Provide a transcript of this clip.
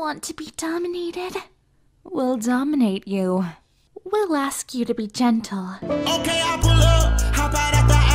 Want to be dominated? We'll dominate you. We'll ask you to be gentle. Okay, I'll pull up, hop out at the